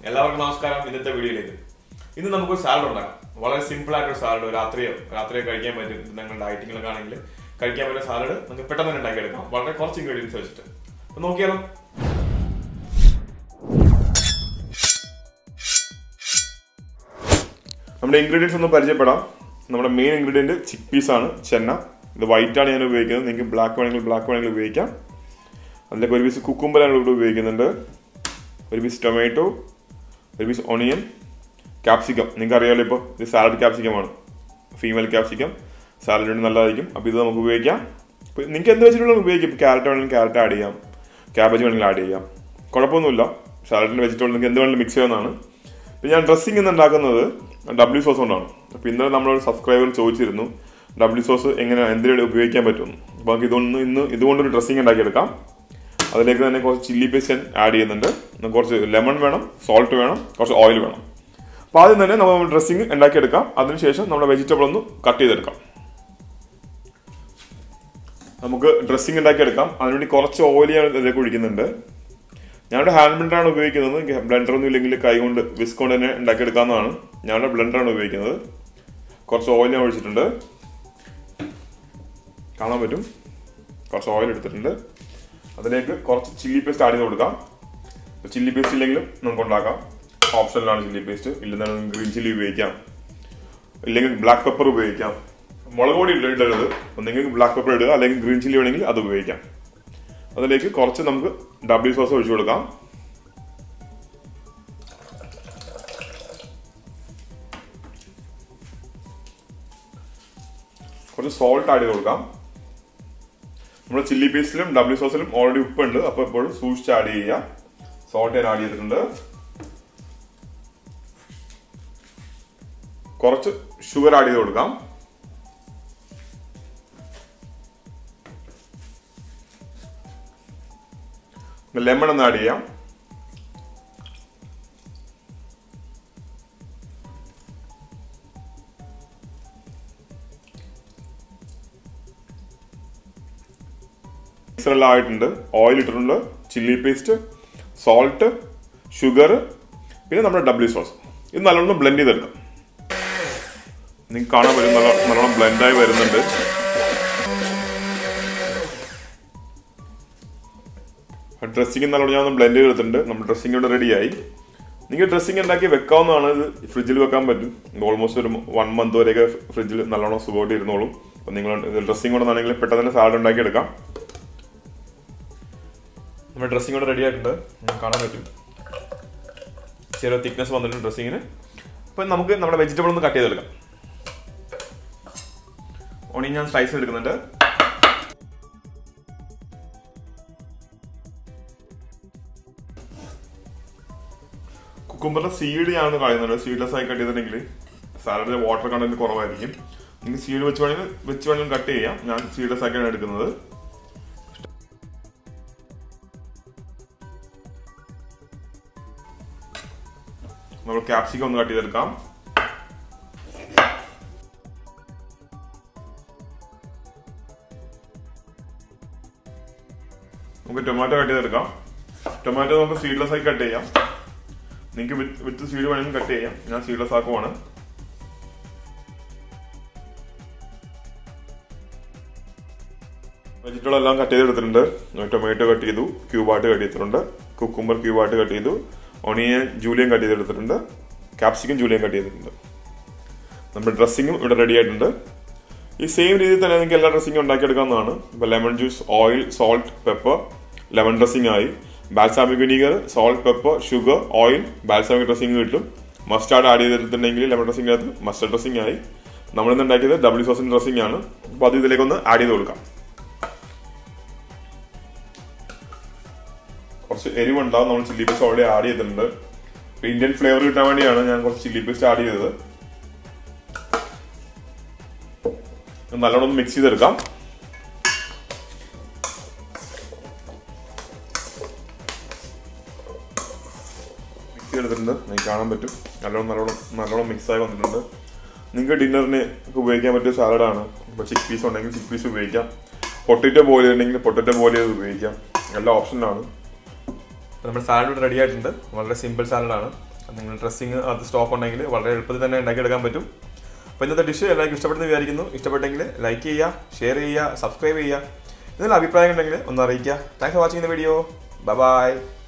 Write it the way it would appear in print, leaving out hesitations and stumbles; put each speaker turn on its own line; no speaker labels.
എല്ലാവർക്കും നമസ്കാരം. ഇന്നത്തെ വീഡിയോയിലേക്ക് ഇന്ന് നമുക്ക് സാലഡ് ഉണ്ടാക്കാം. വളരെ സിമ്പിൾ ആയിട്ടൊരു സാലഡ്, രാത്രിയോ കഴിക്കാൻ പറ്റും. നിങ്ങൾ ഡയറ്റിങ്ങിലൊക്കെ ആണെങ്കിൽ കഴിക്കാൻ പറ്റുന്ന സാലഡ് നമുക്ക് പെട്ടെന്ന് തന്നെ ഉണ്ടാക്കിയെടുക്കാം, വളരെ കുറച്ച് ഇൻഗ്രീഡിയൻസ് വെച്ചിട്ട്. അപ്പൊ നോക്കിയാലോ. നമ്മുടെ ഇൻഗ്രീഡിയൻസ് ഒന്ന് പരിചയപ്പെടാം. നമ്മുടെ മെയിൻ ഇൻഗ്രീഡിയൻറ്റ് ചിക്ക് പീസ് ആണ്, ചെന്ന. ഇത് വൈറ്റ് ആണ് ഞാൻ ഉപയോഗിക്കുന്നത്. നിങ്ങൾക്ക് ബ്ലാക്ക് വേണമെങ്കിൽ ഉപയോഗിക്കാം. അതിലേക്ക് ഒരു പീസ് കുക്കുംബറാണ് ഇവിടെ ഉപയോഗിക്കുന്നുണ്ട്, ഒരു പീസ് ടൊമാറ്റോ, ഒരു പീസ് ഓണിയൻ, ക്യാപ്സിക്കം. നിങ്ങൾക്ക് അറിയാമല്ലോ, ഇപ്പോൾ ഇത് സാലഡ് ക്യാപ്സിക്കമാണ്, ഫീമെയിൽ ക്യാപ്സിക്കം. സാലഡിന് നല്ലതായിരിക്കും. അപ്പോൾ ഇത് നമുക്ക് ഉപയോഗിക്കാം. ഇപ്പോൾ നിങ്ങൾക്ക് എന്ത് വെച്ചിട്ടുള്ള ഉപയോഗിക്കും. ഇപ്പോൾ ക്യാരറ്റ് വേണമെങ്കിൽ ക്യാരറ്റ് ആഡ് ചെയ്യാം, ക്യാബേജ് വേണമെങ്കിൽ ആഡ് ചെയ്യാം, കുഴപ്പമൊന്നുമില്ല. സാലഡിൻ്റെ വെജിറ്റബിൾ നിങ്ങൾക്ക് എന്ത് വേണമെങ്കിലും മിക്സ് ചെയ്യുന്നതാണ്. ഇപ്പോൾ ഞാൻ ഡ്രസ്സിങ് ഇന്ന് ഉണ്ടാക്കുന്നത് ഡബ്ല്യൂ സോസ് കൊണ്ടാണ്. അപ്പോൾ ഇന്നലെ നമ്മളൊരു സബ്സ്ക്രൈബർ ചോദിച്ചിരുന്നു ഡബ്ല്യൂ സോസ് എന്തിനാണ് ഉപയോഗിക്കാൻ പറ്റുമെന്ന്. അപ്പോൾ നമുക്ക് ഇതുകൊണ്ടൊരു ഡ്രസ്സിങ് ഉണ്ടാക്കിയെടുക്കാം. അതിലേക്ക് തന്നെ കുറച്ച് ചില്ലി പേസ്റ്റ് ആഡ് ചെയ്യുന്നുണ്ട്, കുറച്ച് ലെമൺ വേണം, സോൾട്ട് വേണം, കുറച്ച് ഓയിൽ വേണം. അപ്പോൾ ആദ്യം തന്നെ നമ്മൾ ഡ്രസ്സിങ് ഉണ്ടാക്കിയെടുക്കാം. അതിനുശേഷം നമ്മുടെ വെജിറ്റബിൾ ഒന്ന് കട്ട് ചെയ്തെടുക്കാം. നമുക്ക് ഡ്രസ്സിങ് ഉണ്ടാക്കിയെടുക്കാം. അതിനുവേണ്ടി കുറച്ച് ഓയിൽ ഞാൻ ഇതിലേക്ക് ഒഴിക്കുന്നുണ്ട്. ഞാനിവിടെ ഹാൻഡ് ബ്ലെൻഡറാണ് ഉപയോഗിക്കുന്നത്. ബ്ലെൻഡറൊന്നും ഇല്ലെങ്കിൽ കൈ കൊണ്ട് വിസ്ക് കൊണ്ട് തന്നെ ഉണ്ടാക്കിയെടുക്കാവുന്നതാണ്. ഞാനിവിടെ ബ്ലെൻഡറാണ് ഉപയോഗിക്കുന്നത്. കുറച്ച് ഓയിൽ ഞാൻ ഒഴിച്ചിട്ടുണ്ട്, കാണാൻ പറ്റും. കുറച്ച് ഓയിൽ എടുത്തിട്ടുണ്ട്. അതിലേക്ക് കുറച്ച് ചില്ലി പേസ്റ്റ് ആഡ് ചെയ്ത് കൊടുക്കാം. ചില്ലി പേസ്റ്റ് ഇല്ലെങ്കിലും നമുക്ക് ഉണ്ടാക്കാം, ഓപ്ഷനിലാണ് ചില്ലി പേസ്റ്റ്. ഇല്ലെന്നാണ് ഗ്രീൻ ചില്ലി ഉപയോഗിക്കാം, ഇല്ലെങ്കിൽ ബ്ലാക്ക് പെപ്പർ ഉപയോഗിക്കാം. മുളക് പൊടി ഇടരുത്. നിങ്ങൾക്ക് ബ്ലാക്ക് പെപ്പർ ഇടുക, അല്ലെങ്കിൽ ഗ്രീൻ ചില്ലി വേണമെങ്കിൽ അത് ഉപയോഗിക്കാം. അതിലേക്ക് കുറച്ച് നമുക്ക് ഡബ്ല്യൂ സോസ് ഒഴിച്ചു കൊടുക്കാം. കുറച്ച് സോൾട്ട് ആഡ് ചെയ്ത് കൊടുക്കാം. നമ്മുടെ ചില്ലി പേസ്റ്റിലും ഡബ്ല്യൂ സോസിലും ഓൾറെഡി ഉപ്പുണ്ട്, അപ്പോൾ എപ്പോഴും സൂക്ഷിച്ച് ആഡ് ചെയ്യുക. സോൾട്ട് ഞാൻ ആഡ് ചെയ്തിട്ടുണ്ട്. കുറച്ച് ഷുഗർ ആഡ് ചെയ്ത് കൊടുക്കാം. ലെമൺ ഒന്ന് ആഡ് ചെയ്യാം. മിക്സറെല്ലാം ആയിട്ടുണ്ട്. ഓയിൽ ഇട്ടിട്ടുണ്ട്, ചില്ലി പേസ്റ്റ്, സോൾട്ട്, ഷുഗർ, പിന്നെ നമ്മുടെ ഡബ്ല്യൂ സോസ്. ഇത് നല്ലോണം ബ്ലെൻഡ് ചെയ്തെടുക്കാം. നിങ്ങൾക്ക് കാണാൻ പറ്റും, നല്ലോണം ബ്ലെൻഡായി വരുന്നുണ്ട്. ഡ്രസ്സിങ് നല്ലോണം ഞാൻ ഒന്ന് ബ്ലെൻഡ് ചെയ്തെടുത്തിട്ടുണ്ട്. നമ്മുടെ ഡ്രസ്സിങ് ഇവിടെ റെഡിയായി. നിങ്ങൾക്ക് ഡ്രസ്സിങ് ഉണ്ടാക്കി വെക്കാവുന്നതാണ്. ഇത് ഫ്രിഡ്ജിൽ വെക്കാൻ പറ്റും. ഓൾമോസ്റ്റ് ഒരു 1 month വരെയൊക്കെ ഫ്രിഡ്ജിൽ നല്ലോണം സുഖമായിട്ട് ഇരുന്നോളും. അപ്പം നിങ്ങൾ ഡ്രസ്സിങ് കൊണ്ടാണെങ്കിൽ പെട്ടെന്ന് തന്നെ സാലഡ് ഉണ്ടാക്കിയെടുക്കാം. നമ്മുടെ ഡ്രസ്സിങ് കൂടെ റെഡി ആയിട്ടുണ്ട്, കാണാൻ പറ്റും. ചെറിയ തിക്നെസ് വന്നിട്ടുണ്ട് ഡ്രസ്സിങ്ങിന്. അപ്പം നമുക്ക് നമ്മുടെ വെജിറ്റബിൾ ഒന്ന് കട്ട് ചെയ്തെടുക്കാം. ഓണിയൻ ഞാൻ സ്ലൈസ് എടുക്കുന്നുണ്ട്. കുക്കുംബറിന്റെ സീഡ് ഞാൻ കളയുന്നുണ്ട്. സീഡ്ലെസ് ആയി കട്ട് ചെയ്തിട്ടുണ്ടെങ്കിൽ സാലഡിന്റെ വാട്ടർ കണ്ടന്റ് കുറവായിരിക്കും. നിങ്ങൾക്ക് സീഡ് വെച്ച് വേണമെങ്കിലും കട്ട് ചെയ്യാം. ഞാൻ സീഡ്ലെസ് ആക്കിയാണ് എടുക്കുന്നത്. നമ്മൾ ക്യാപ്സിക്കം ഒന്ന് കട്ട് ചെയ്തെടുക്കാം. നമുക്ക് ടൊമാറ്റോ കട്ട് ചെയ്തെടുക്കാം. ടൊമാറ്റോ നമുക്ക് സീഡ്ലെസ് ആയി കട്ട് ചെയ്യാം. നിങ്ങൾക്ക് വിത്ത് സീഡ് വേണമെങ്കിൽ കട്ട് ചെയ്യാം. ഞാൻ സീഡ്ലെസ് ആക്കുവാണ്. വെജിറ്റബിൾ എല്ലാം കട്ട് ചെയ്തെടുത്തിട്ടുണ്ട്. ടൊമാറ്റോ കട്ട് ചെയ്തു, ക്യൂബായിട്ട് കട്ട് ചെയ്തിട്ടുണ്ട്. കുക്കുംബർ ക്യൂബായിട്ട് കട്ട് ചെയ്തു. ഓണിയൻ ജൂലിയൻ കട്ട് ചെയ്തെടുത്തിട്ടുണ്ട്. ക്യാപ്സിക്കം ജൂലിയൻ കട്ട് ചെയ്തിട്ടുണ്ട്. നമ്മുടെ ഡ്രസ്സിങ്ങും ഇവിടെ റെഡി ആയിട്ടുണ്ട്. ഈ സെയിം രീതിയിൽ തന്നെ നിങ്ങൾക്ക് എല്ലാ ഡ്രസ്സിങ്ങും ഉണ്ടാക്കിയെടുക്കാവുന്നതാണ്. ഇപ്പോൾ lemon juice, oil, salt, pepper, lemon dressing ആയി. Balsamic vinegar, salt, pepper, sugar, oil, balsamic dressing കിട്ടും. മസ്റ്റാർഡ് ആഡ് ചെയ്തിട്ടുണ്ടെങ്കിൽ ലെമൺ ഡ്രസ്സിംഗിനകത്ത് മസ്റ്റർഡ് ഡ്രസ്സിംഗ് ആയി. നമ്മളിന്ന് ഉണ്ടാക്കിയത് ഡബ്ല്യൂ സോസിന്റെ ഡ്രസ്സിംഗ് ആണ്. അപ്പോൾ അത് ഇതിലേക്കൊന്ന് ആഡ് ചെയ്ത് കൊടുക്കാം. കുറച്ച് എരിവുണ്ടാവും. നമ്മൾ ചില്ലി പേസ്റ്റ് ഓൾറെഡി ആഡ് ചെയ്തിട്ടുണ്ട്. ഇന്ത്യൻ ഫ്ലേവർ കിട്ടാൻ വേണ്ടിയാണ് ഞാൻ കുറച്ച് ചില്ലി പേസ്റ്റ് ആഡ് ചെയ്തത്. നല്ലോണം മിക്സ് ചെയ്തെടുക്കാം. മിക്സ് ചെയ്തെടുത്തിട്ടുണ്ട്, നിങ്ങൾക്ക് കാണാൻ പറ്റും. നല്ലോണം മിക്സ് ആയി വന്നിട്ടുണ്ട്. നിങ്ങൾക്ക് ഡിന്നറിന് ഉപയോഗിക്കാൻ പറ്റിയ സാലഡാണ്. ഇപ്പോൾ ചിക്ക് പീസ് ഉണ്ടെങ്കിൽ ചിക്ക് പീസ് ഉപയോഗിക്കാം. പൊട്ടറ്റോ ബോയിൽ ചെയ്തിട്ടുണ്ടെങ്കിൽ പൊട്ടറ്റോ ബോയിൽ ചെയ്ത് ഉപയോഗിക്കാം. എല്ലാ ഓപ്ഷനിലാണ്. നമ്മുടെ സാലഡ് റെഡി ആയിട്ടുണ്ട്. വളരെ സിമ്പിൾ സാലഡാണ്. നിങ്ങൾ ഡ്രസ്സിങ് അത് സ്റ്റോക്ക് ഉണ്ടെങ്കിൽ വളരെ എളുപ്പത്തിൽ തന്നെ ഉണ്ടാക്കിയെടുക്കാൻ പറ്റും. അപ്പോൾ ഇന്നത്തെ ഡിഷ് എല്ലാവർക്കും ഇഷ്ടപ്പെടുന്ന വിചാരിക്കുന്നു. ഇഷ്ടപ്പെട്ടെങ്കിൽ ലൈക്ക് ചെയ്യുക, ഷെയർ ചെയ്യുക, സബ്സ്ക്രൈബ് ചെയ്യുക. ഇതിനുള്ള അഭിപ്രായം ഉണ്ടെങ്കിൽ ഒന്ന് അറിയിക്കുക. Thanks for watching the video. By.